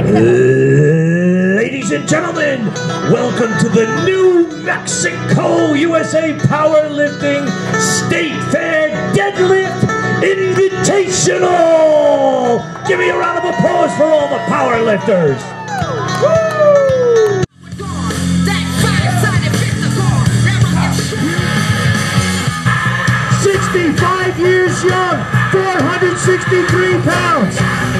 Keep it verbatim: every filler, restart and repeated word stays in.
Ladies and gentlemen, welcome to the New Mexico U S A Powerlifting State Fair Deadlift Invitational! Give me a round of applause for all the powerlifters! Woo! sixty-five years young, four hundred sixty-three pounds.